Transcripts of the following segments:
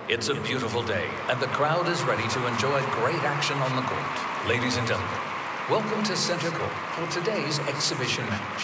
It's a beautiful day, and the crowd is ready to enjoy great action on the court. Ladies and gentlemen, welcome to Center Court for today's exhibition match.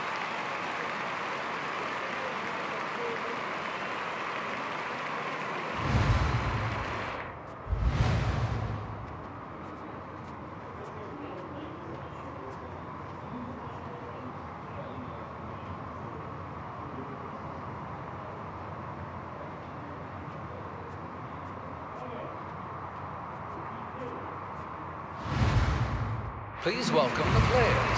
Please welcome the players.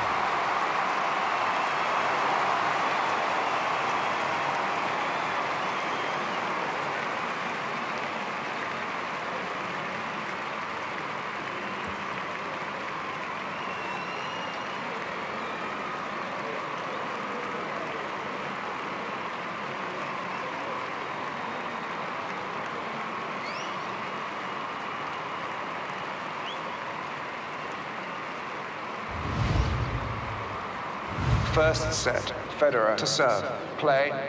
First set, Federer to serve. Play.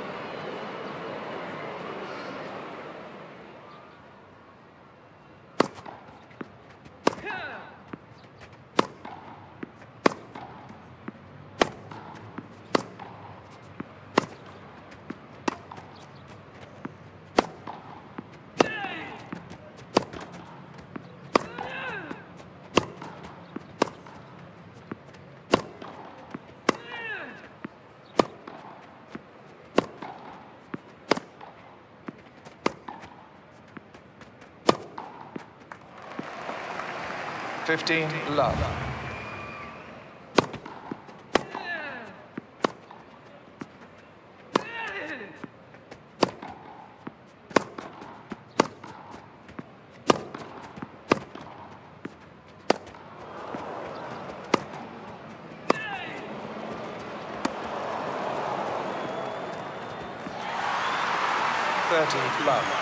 Fifteen, love. Love.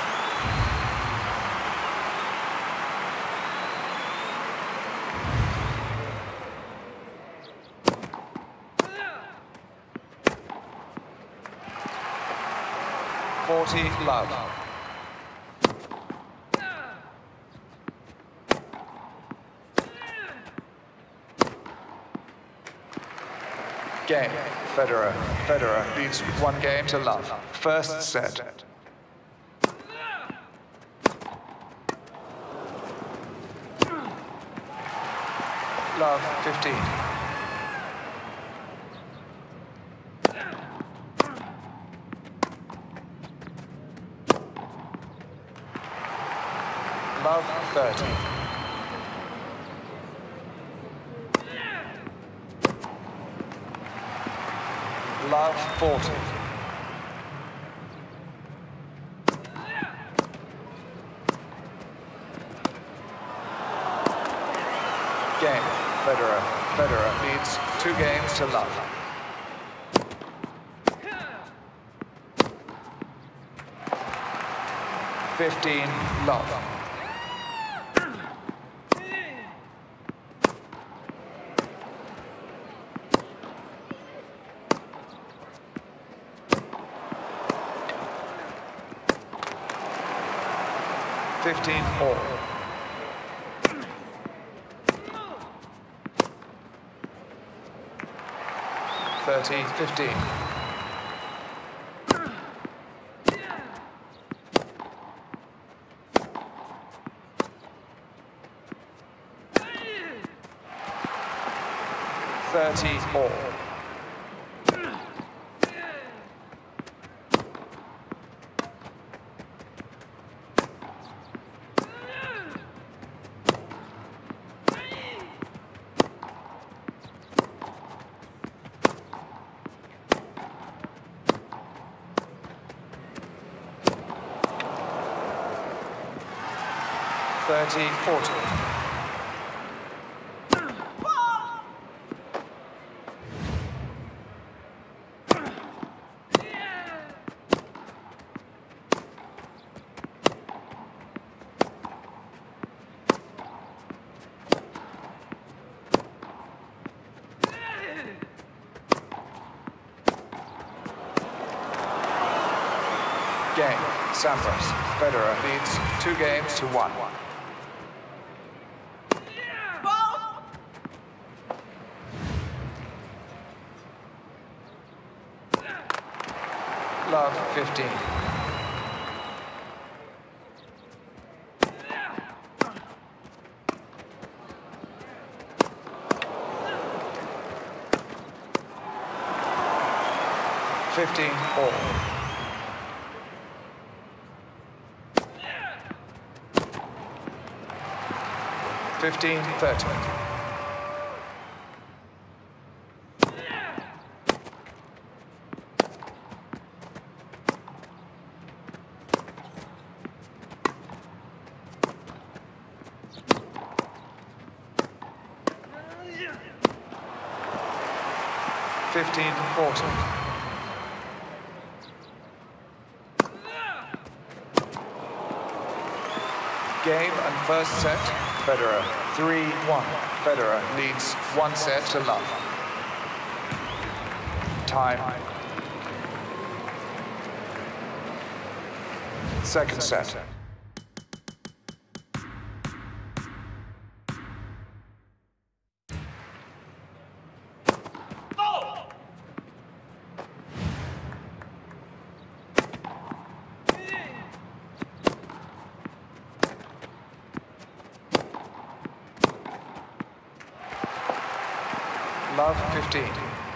Love. Game. Federer leads 1 game to love. First set. Love 15. Love 30. Love 40. Game. Federer leads 2 games to love. Love. All. 15. All. 40. Game. Sampras. Federer leads 2 games to 1. Love 15. All. 15-30. 15-40. Game and first set, Federer 3-1. Federer leads 1 set to love. Time. Second set. Love 15.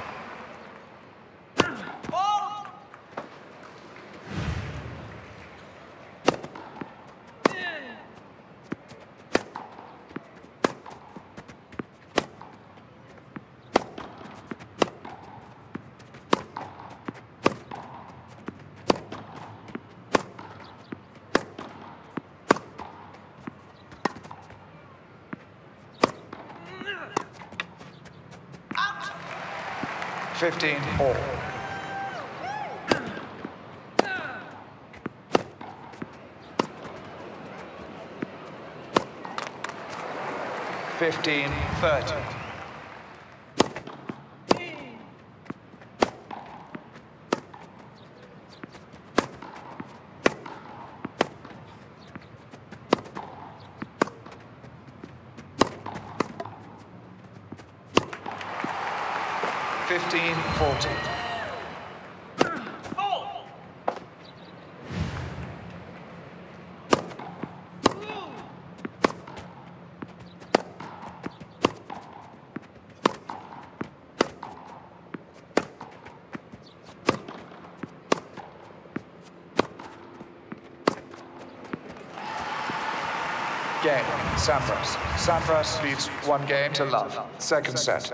Out. 15 all. Fifteen 30. 15-40. Game, Sampras. Sampras leads 1 game to love. Second set.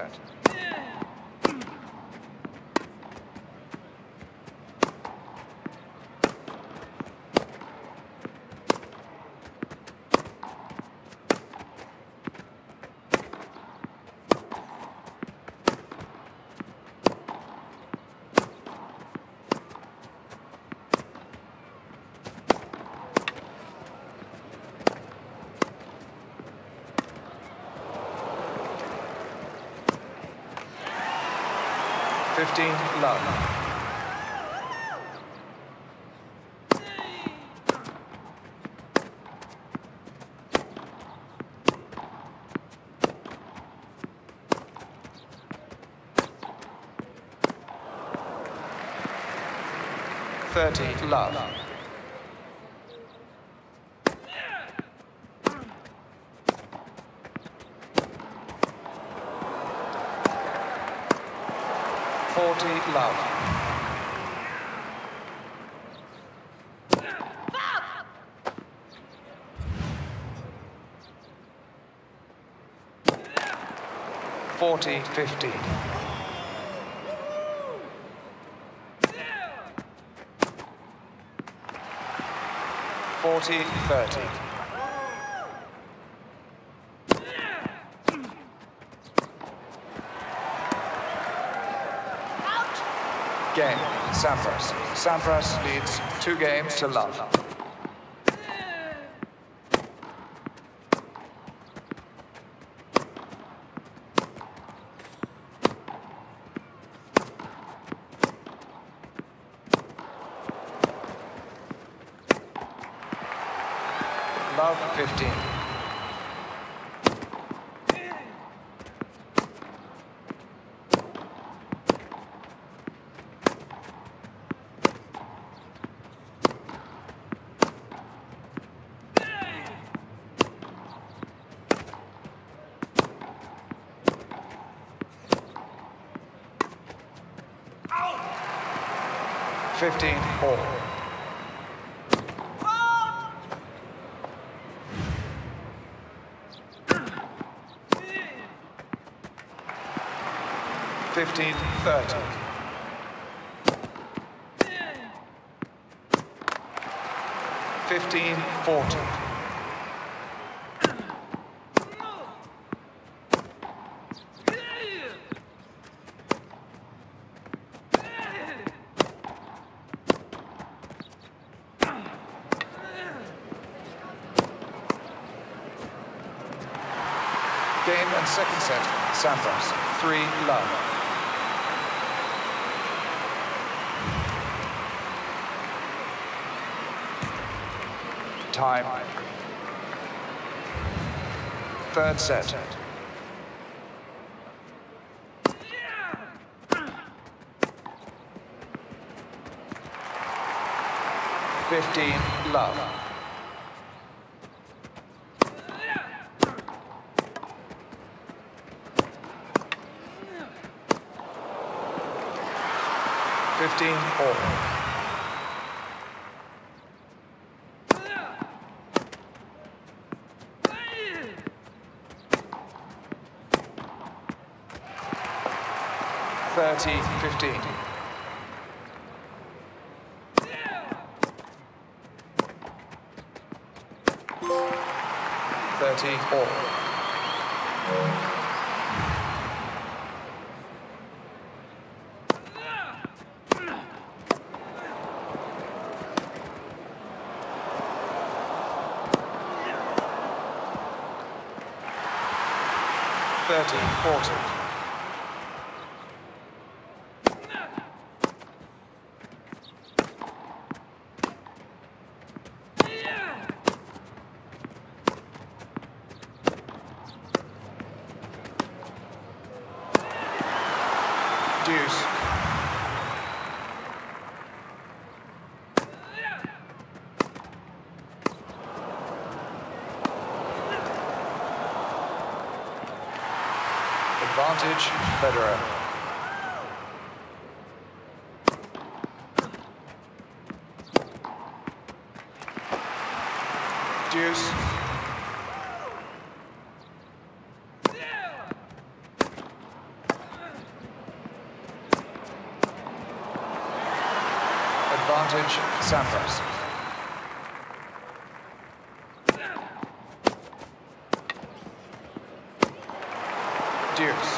Love. Love. 40 love. Forty 50. 40 30. Game, Sampras. Sampras leads 2 games to love. 15-all. 15-30. 15-40. 'Game and second set, Sampras, 3-love. Time. Third set. 15-love. 15-all. 30-15. 30-all. 30-40. 'Advantage, Federer. Deuce. Advantage, Sampras. Deuce.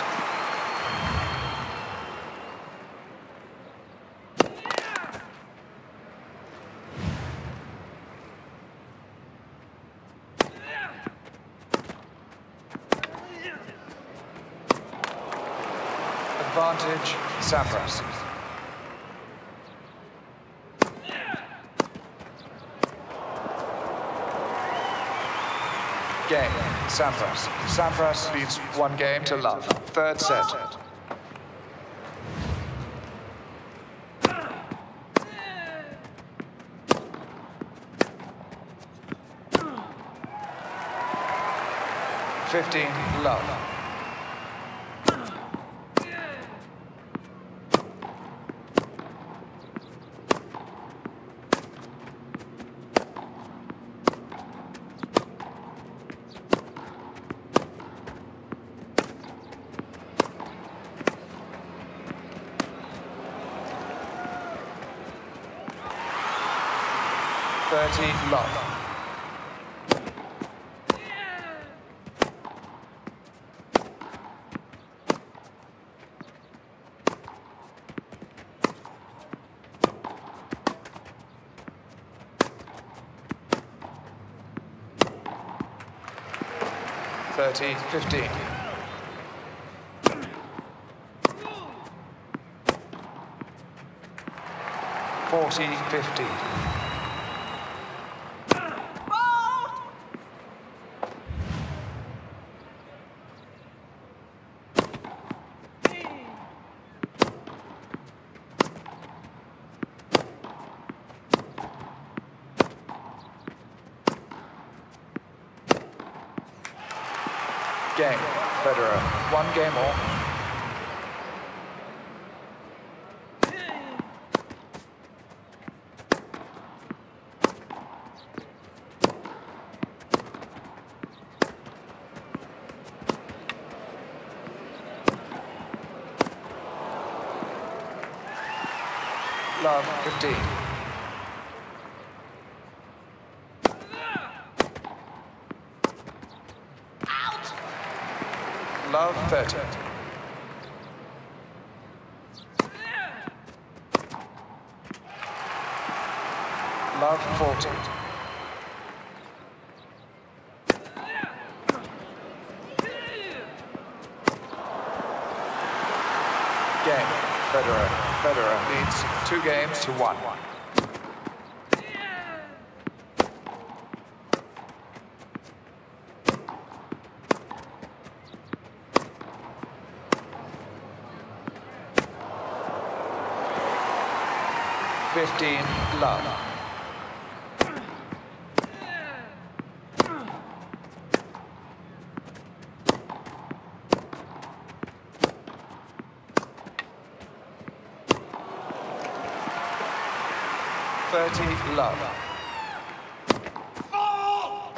Advantage, Sampras. Game, Sampras. Sampras leads 1-love. Third set. (15-love). 30-love. 30-15. 40-15. 'Game, Federer. 1-all. Love 15. Out! Love 30. Love 40. Game. Federer leads 2 games to 1. Love. Love. Oh!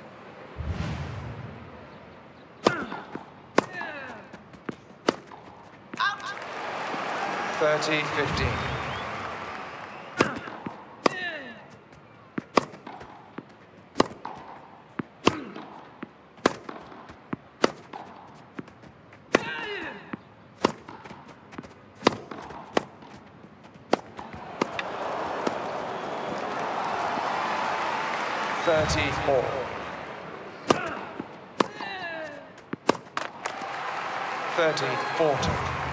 30-15. All. 30-40.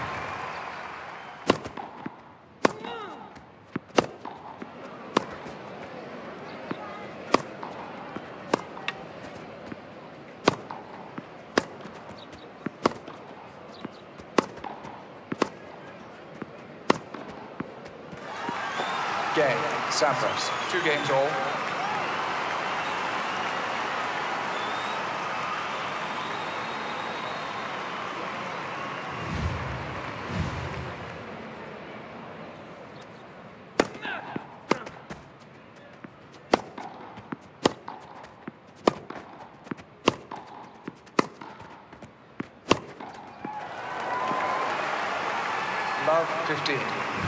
Game. Sampras. 2 games all. Love 15.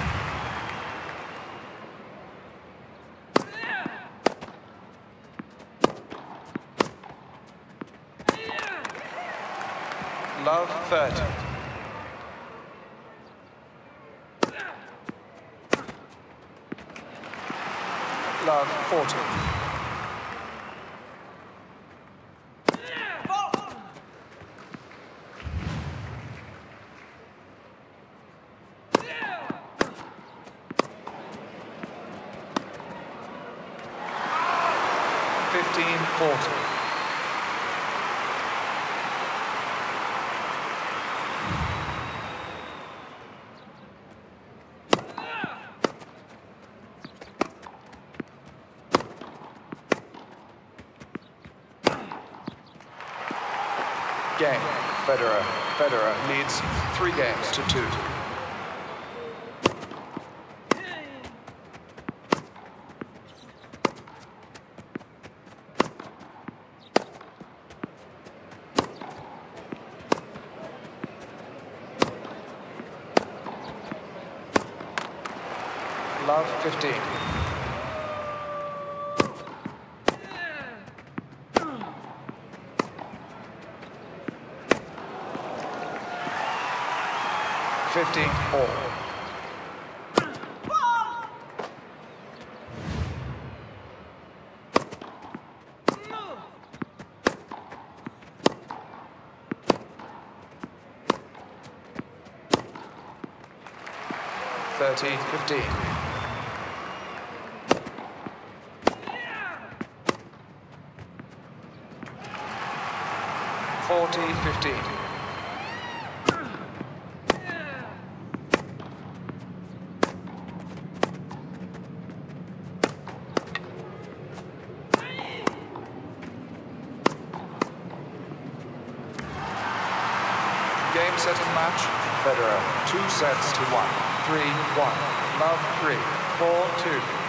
Love 30. Love 40. Game. Federer leads 3 games to 2. Love 15. All. 30-15. Game, set, and match. Federer, 2 sets to 1. 3-1. Love 3. 4-2.